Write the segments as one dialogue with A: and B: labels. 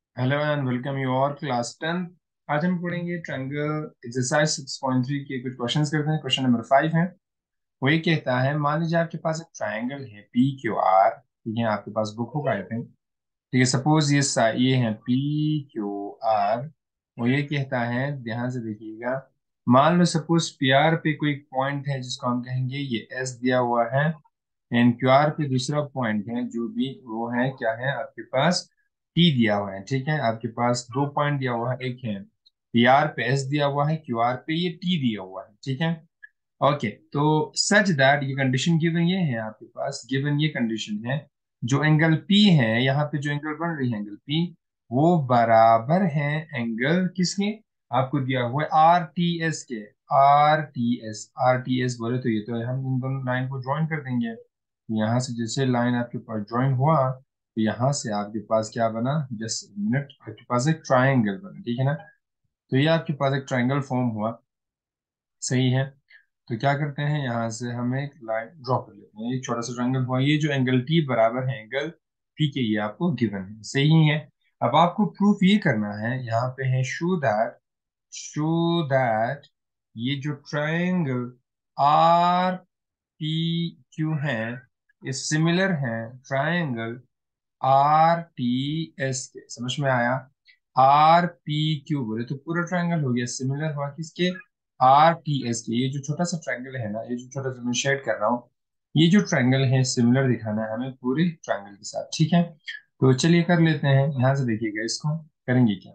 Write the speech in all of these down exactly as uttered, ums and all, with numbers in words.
A: Hello and welcome you और class tenth. आज हम पढ़ेंगे triangle exercise six point three के कुछ क्वेश्चंस करते हैं। क्वेश्चन नंबर फाइव है। वो ये कहता है, मान लीजिए आपके पास एक ट्रायंगल है पी क्यू आर। ठीक है, आपके पास बुक होगा आई थिंक। ठीक है, सपोज ये सा- ये है पी क्यू आर। वो ये कहता है, ध्यान से देखिएगा। मान लो सपोज पी आर पे कोई पॉइंट है जिसको हम कहेंगे ये एस दिया हुआ है, एंड क्यू आर पे दूसरा पॉइंट है जो भी वो है, क्या है आपके पास, टी दिया हुआ है। ठीक है, आपके पास दो पॉइंट दिया हुआ है, एक है पी आर पे एस दिया हुआ है, क्यू आर पे ये टी दिया हुआ है। ठीक है, ओके। तो सच दैट ये कंडीशन गिवन ये है आपके पास, गिवन ये कंडीशन है, जो एंगल पी है यहाँ पे, जो एंगल बन रही है एंगल पी, वो बराबर है एंगल किसके, आपको दिया हुआ है आर टी एस के। R T S, R T S बोले तो ये तो हम इन दोनों लाइन को ज्वाइन कर देंगे। यहाँ से जैसे लाइन आपके पास ज्वाइन हुआ, तो यहाँ से आपके पास क्या बना, जस्ट मिनट, आपके पास एक ट्राइंगल बना। ठीक है ना, तो ये आपके पास एक ट्राइंगल फॉर्म हुआ। सही है, तो क्या करते हैं, यहाँ से हम एक लाइन ड्रॉ कर लेते हैं। एक छोटा सा ट्रायंगल हुआ, ये जो एंगल टी बराबर है एंगल पी के, ये आपको गिवन है। सही है। अब आपको प्रूफ ये करना है, यहाँ पे है शो दैट, शो दैट ये जो ट्रायंगल आर पी क्यू है, ये सिमिलर है ट्रायंगल आर टी एस के। समझ में आया? आर पी क्यू बोले तो पूरा ट्रायंगल हो गया, सिमिलर हुआ किसके, आर टी एस के। ये जो छोटा सा ट्रायंगल है ना, ये जो छोटा सा मैं शेड कर रहा हूँ, ये जो ट्रायंगल है सिमिलर दिखाना है हमें पूरे ट्रायंगल के साथ। ठीक है, तो चलिए कर लेते हैं। यहाँ से देखिएगा, इसको करेंगे क्या।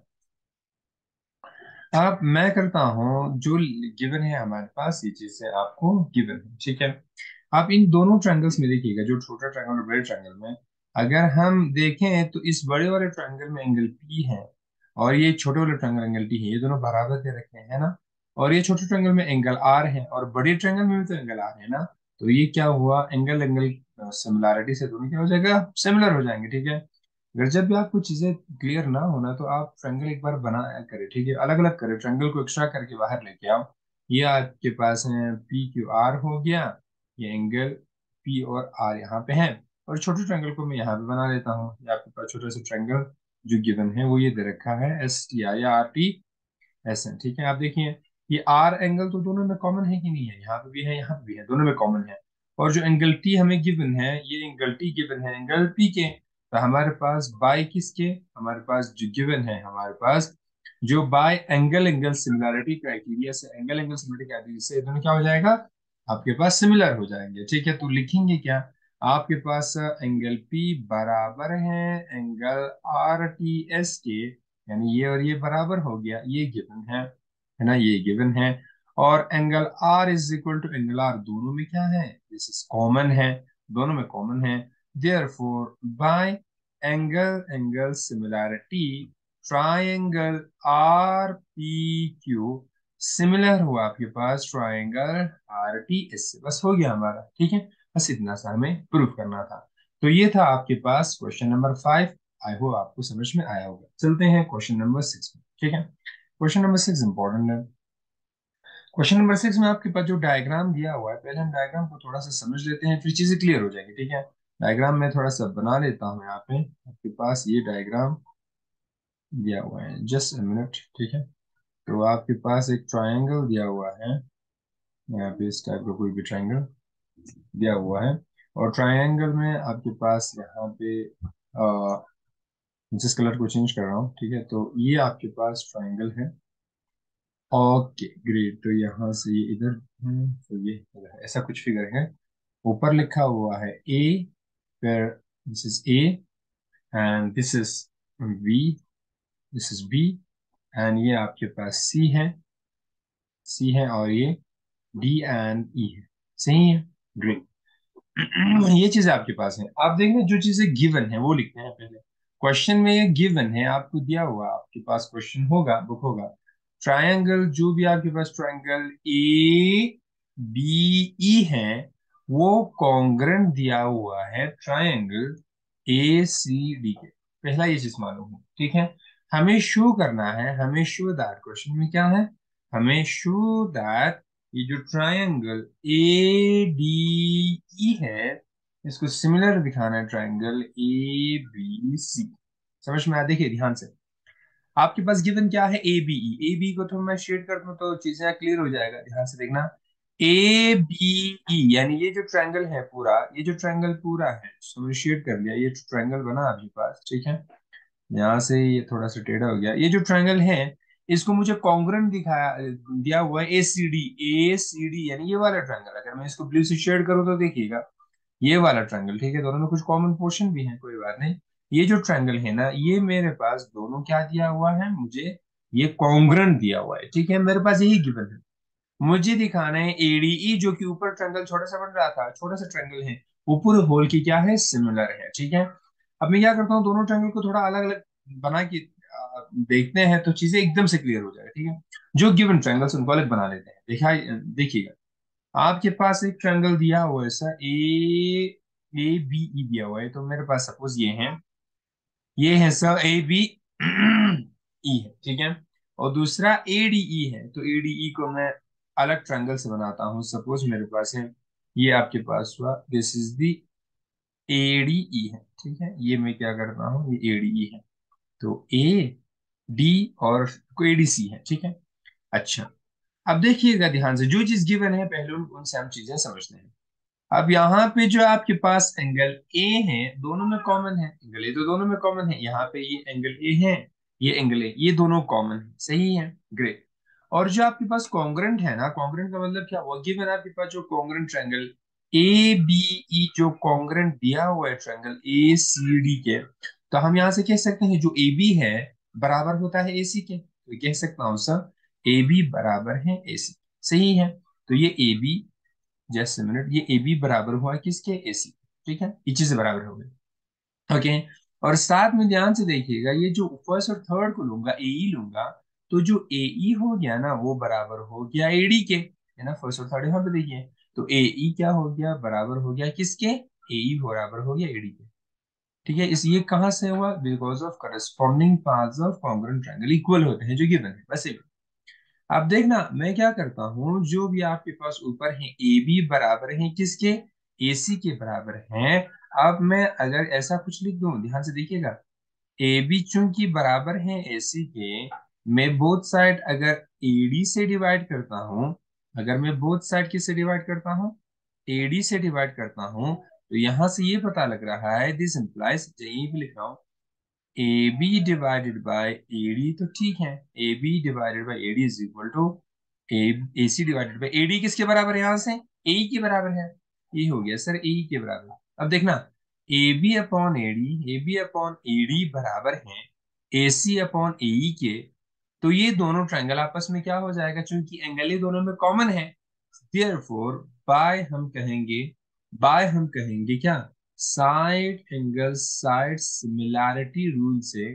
A: अब मैं करता हूँ, जो गिवन है हमारे पास ये चीजें आपको गिवन है। ठीक है, आप इन दोनों ट्रायंगल्स में देखिएगा, जो छोटा ट्रायंगल और बड़े ट्रायंगल में, अगर हम देखें तो इस बड़े वाले ट्रायंगल में एंगल पी है, और ये छोटे वाले ट्रायंगल एंगल टी है, ये दोनों बराबर दे रखे हैं ना। और ये छोटे ट्रायंगल में एंगल आर है, और बड़े ट्रायंगल में भी तो एंगल आर है ना। तो ये क्या हुआ, एंगल एंगल सिमिलैरिटी से दोनों क्या हो जाएगा, सिमिलर हो जाएंगे। ठीक है, अगर जब भी आपको चीजें क्लियर ना होना, तो आप ट्रायंगल एक बार बनाया करें। ठीक है, अलग अलग करें, ट्रायंगल को एक्स्ट्रा करके बाहर लेके आओ। ये आपके पास है पी क्यू आर हो गया, ये एंगल पी और आर यहाँ पे है, और छोटे ट्रायंगल को मैं यहाँ पे बना लेता हूँ। ये आपके पास छोटा सा ट्रायंगल जो गिवन है वो ये दे रखा है, एस टी आर या आर टी एस एन। ठीक है, आप देखिए, ये आर एंगल तो दोनों में कॉमन है कि नहीं है, यहाँ पे भी है यहाँ पे भी है, दोनों में कॉमन है। और जो एंगल टी हमें गिवन है, ये एंगल टी गिवन है एंगल पी के। तो हमारे पास बाय किसके, हमारे पास जो गिवन है, हमारे पास जो by angle angle similarity criteria से, एंगल एंगल सिमिलरिटी क्राइटेरिया से, दोनों क्या हो जाएगा, आपके पास सिमिलर हो जाएंगे। ठीक है, तो लिखेंगे क्या, आपके पास एंगल पी बराबर है एंगल आर टी एस के, यानी ये और ये बराबर हो गया, ये गिवन है है ना, ये गिवन है। और angle R is equal to angle R, दोनों में क्या है, दिस इज कॉमन है, दोनों में कॉमन है। Therefore by angle angle similarity, triangle R P Q similar हुआ आपके पास ट्राइंगल आर टी एस से। बस हो गया हमारा। ठीक है, बस इतना सा हमें प्रूफ करना था। तो ये था आपके पास question number five. I hope आपको समझ में आया होगा। चलते हैं क्वेश्चन नंबर सिक्स में। ठीक है, क्वेश्चन नंबर सिक्स इंपॉर्टेंट है। क्वेश्चन नंबर सिक्स में आपके पास जो डायग्राम दिया हुआ है, पहले हम डायग्राम को थोड़ा सा समझ लेते हैं, फिर चीजें क्लियर हो जाएंगी। ठीक है, डायग्राम में थोड़ा सा बना लेता हूँ। यहाँ पे आपके पास ये डायग्राम दिया हुआ है, जस्ट अ मिनट। ठीक है, तो आपके पास एक ट्रायंगल दिया हुआ है, यहाँ पे इस टाइप का कोई भी ट्रायंगल दिया हुआ है, और ट्रायंगल में आपके पास यहाँ पे आ, जिस कलर को चेंज कर रहा हूँ। ठीक है, तो ये आपके पास ट्रायंगल है। ओके ग्रेट, तो यहाँ से ये इधर है, तो ये इधर है। ऐसा कुछ फिगर है, ऊपर लिखा हुआ है ए, फिर this is A, and this is B, this is B, and ये आपके पास सी है, सी है, और ये डी एंड ई है। सही है, ग्रेट। ये चीज आपके पास है। आप देखना, जो चीजें गिवन है वो लिखते हैं पहले। क्वेश्चन में ये गिवन है, आपको दिया हुआ, आपके पास क्वेश्चन होगा, बुक होगा, ट्रायंगल जो भी आपके पास ट्रायंगल ए बी ई है, वो कॉन्ग्रेंट दिया हुआ है ट्रायंगल ए सी डी के। पहला ये चीज मालूम है। ठीक है, हमें शो करना है, हमें शो दैट, क्वेश्चन में क्या है, हमें शो दैट ये जो ट्रायंगल ए डी ई है, इसको सिमिलर दिखाना है ट्रायंगल ए बी सी। समझ में आया? देखिए ध्यान से, आपके पास गिवन क्या है, A B E. A B को तो मैं शेड कर दूं तो चीजें क्लियर हो जाएगा, ध्यान से देखना। ए बी ई यानी ये जो ट्रायंगल है पूरा, ये जो ट्रायंगल पूरा है, इसको मैंने शेड कर लिया, ये ट्रायंगल बना आपके पास, ठीक है। यहाँ से ये थोड़ा सा टेढ़ा हो गया, ये जो ट्रायंगल है इसको मुझे कॉन्ग्रेंट दिखाया दिया हुआ है ए सी डी। ए सी डी यानी ये वाला ट्रायंगल, अगर मैं इसको ब्लू से शेड करूँ तो देखिएगा ये वाला ट्रायंगल, ठीक है। दोनों में कुछ कॉमन पोर्शन भी है, कोई बात नहीं। ये जो ट्रायंगल है ना, ये मेरे पास दोनों क्या दिया हुआ है मुझे, ये कॉन्ग्रेंट दिया हुआ है, ठीक है। मेरे पास यही गिवन है, मुझे दिखाना है एडीई जो कि ऊपर ट्रायंगल छोटा सा बन रहा था, छोटा सा ट्रायंगल है, वो पूरे होल की क्या है, सिमिलर है, ठीक है। अब मैं क्या करता हूँ, दोनों ट्रायंगल को थोड़ा अलग अलग बना के आ, देखते हैं तो चीजें एकदम से क्लियर हो जाएगा, ठीक है। जो गिवन ट्रायंगल्स उनको अलग बना लेते हैं। देखा, देखिएगा आपके पास एक ट्रायंगल दिया हुआ है सर, ए ए बी ई दिया हुआ है, तो मेरे पास सपोज ये है, ये है सर ए बी ई है, ठीक है। और दूसरा ए डी ई है, तो ए डी ई को मैं अलग ट्रायंगल से बनाता हूँ। सपोज मेरे पास है, ये आपके पास हुआ, this is the A D E है, ठीक है। ये मैं क्या करता हूँ, ये ए डी ई है, तो ए डी और को ए डी सी है, ठीक है। अच्छा, अब देखिएगा ध्यान से, जो चीज गिवन है पहले उन उनसे हम चीजें समझते हैं। अब यहाँ पे जो आपके पास एंगल ए है, दोनों में कॉमन है, एंगल ए तो दोनों में कॉमन है, यहाँ पे ये एंगल ए है, ये एंगल ए, ये दोनों कॉमन है, सही है, ग्रेट। और जो आपके पास कॉन्ग्रेंट है ना, कॉन्ग्रेंट का मतलब क्या हुआ, गिवन आपके पास जो congruent triangle A B E, जो कॉन्ग्रेंट दिया हुआ है ट्रायंगल ए सी डी के, तो हम यहाँ से कह सकते हैं जो ए बी है बराबर होता है ए सी के, तो कह सकता हूँ सर ए बी बराबर है ए सी, सही है। तो ये ए बी, जस्ट मिनट, ये ए बी बराबर हुआ किसके, ए सी, ठीक है, ये चीजें बराबर हो गई, ओके। और साथ में ध्यान से देखिएगा, ये जो फर्स्ट और थर्ड को लूंगा, ए ई लूंगा, तो जो ए ई हो गया ना वो बराबर हो गया ए डी के, है ना। फर्स्ट और थर्ड यहाँ पे देखिए, तो ए ई क्या हो गया, बराबर हो गया किसके, ए ई बराबर हो गया ए डी के, ठीक है। इस ये कहाँ से हुआ, because of corresponding parts of congruent triangle equal होते हैं जो गिवन है, बस एक। अब देखना मैं क्या करता हूं, जो भी आपके पास ऊपर है ए बी बराबर है किसके, ए सी के बराबर है। अब मैं अगर ऐसा कुछ लिख दूं, ध्यान से देखिएगा, ए बी चूंकि बराबर है ए सी के, मैं बोथ साइड अगर ए डी से डिवाइड करता हूं, अगर मैं बोथ साइड किससे डिवाइड करता हूं, ए डी से डिवाइड करता हूं, तो यहां से ये पता लग रहा है, दिस इंप्लाइज, यहीं भी लिख रहा हूं, A B divided by A D, तो ठीक है, A B divided by A D is equal to A A C divided by A D, किसके बराबर है, यहां से ए के बराबर है, ये हो गया सर ए के बराबर। अब देखना, A B upon A D, A B upon A D बराबर है ए सी अपॉन ए के, तो ये दोनों ट्रायंगल आपस में क्या हो जाएगा, चूंकि एंगल ये दोनों में कॉमन है, देयरफॉर बाय हम कहेंगे, बाय हम कहेंगे क्या, side angle side similarity rule से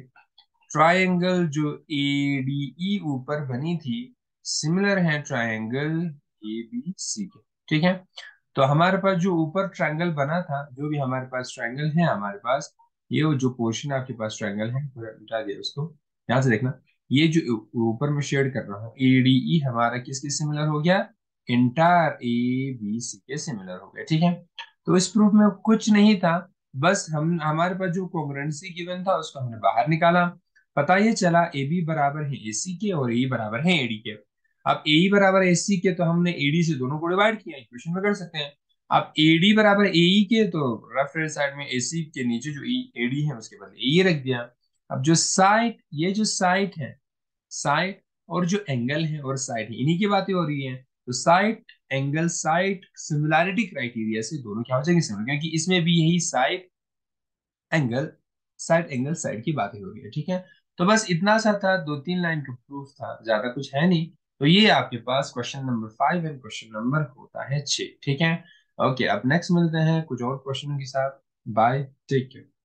A: ट्रायंगल जो ए डी ई ऊपर बनी थी सिमिलर है ट्रायंगल ए बी सी के, ठीक है। तो हमारे पास जो ऊपर ट्रायंगल बना था, जो भी हमारे पास ट्रायंगल है हमारे पास, ये वो जो पोर्शन आपके पास ट्रायंगल है पूरा मिटा दिया उसको, ध्यान से देखना, ये जो ऊ- ऊपर में शेड कर रहा हूँ ए डी ई हमारा किसके सिमिलर हो गया, इंटायर ए बी सी के सिमिलर हो गया, ठीक है। तो इस प्रूफ में कुछ नहीं था, बस हम हमारे पास जो कॉन्ग्रुएंसी गिवन था उसको हमने बाहर निकाला, पता ये चला ए बी बराबर है ए सी के और ए बराबर है ए डी के। अब ए बराबर ए सी के, तो हमने ए डी से दोनों को डिवाइड किया, इक्वेशन में कर सकते हैं। अब ए डी बराबर ए ई के, तो लेफ्ट हैंड साइड में ए सी के नीचे जो ए डी है उसके बदले ए रख दिया। अब जो साइड, ये जो साइड है, साइड और जो एंगल है और साइड है, इन्हीं की बातें हो रही है, तो side angle side similarity criteria से दोनों क्या हो जाएंगे, सिमिलर, क्योंकि इसमें भी यही side angle side angle side की बातें हो रही है, ठीक है। तो बस इतना सा था, दो तीन लाइन का प्रूफ था, ज्यादा कुछ है नहीं। तो ये आपके पास question number five and question number होता है छः, ठीक है। ओके, अब नेक्स्ट मिलते हैं कुछ और क्वेश्चन के साथ, बाय, टेक केयर।